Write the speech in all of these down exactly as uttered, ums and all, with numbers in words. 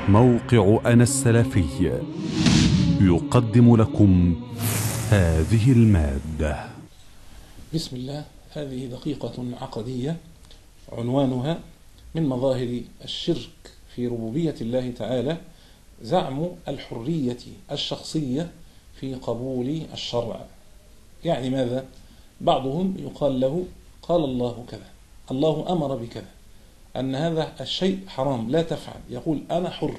موقع أنا السلفي يقدم لكم هذه المادة. بسم الله. هذه دقيقة عقدية عنوانها: من مظاهر الشرك في ربوبية الله تعالى زعم الحرية الشخصية في قبول الشرع. يعني ماذا؟ بعضهم يقال له قال الله كذا، الله أمر بكذا، أن هذا الشيء حرام لا تفعل، يقول أنا حر.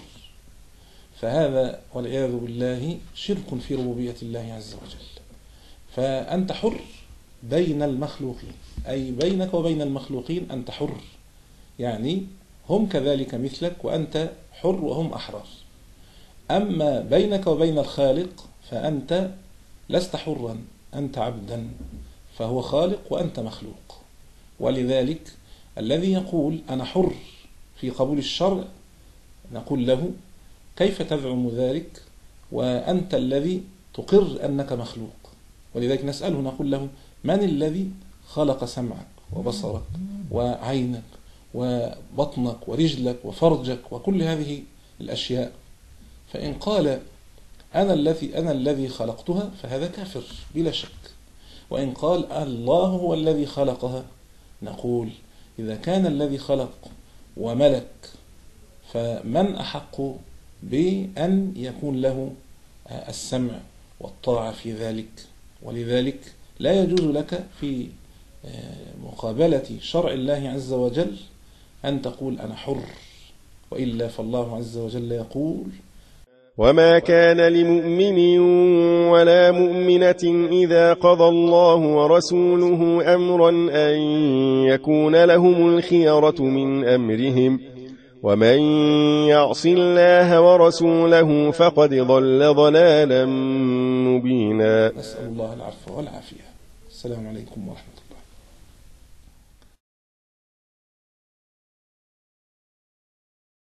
فهذا والعياذ بالله شرك في ربوبية الله عز وجل. فأنت حر بين المخلوقين، أي بينك وبين المخلوقين أنت حر، يعني هم كذلك مثلك وأنت حر وهم أحرار. أما بينك وبين الخالق فأنت لست حرا، أنت عبدا، فهو خالق وأنت مخلوق. ولذلك الذي يقول أنا حر في قبول الشرع نقول له: كيف تزعم ذلك وأنت الذي تقر أنك مخلوق؟ ولذلك نسأله نقول له: من الذي خلق سمعك وبصرك وعينك وبطنك ورجلك وفرجك وكل هذه الأشياء؟ فإن قال أنا الذي أنا الذي خلقتها فهذا كافر بلا شك. وإن قال الله هو الذي خلقها نقول: إذا كان الذي خلق وملك فمن أحق بأن يكون له السمع والطاعة في ذلك؟ ولذلك لا يجوز لك في مقابلة شرع الله عز وجل أن تقول أنا حر، وإلا فالله عز وجل يقول: وما كان لمؤمن ولا مؤمنة إذا قضى الله ورسوله أمرا أن يكون لهم الخيرة من أمرهم ومن يعص الله ورسوله فقد ضل ضلالا مبينا. نسأل الله العفو والعافية. السلام عليكم ورحمة الله.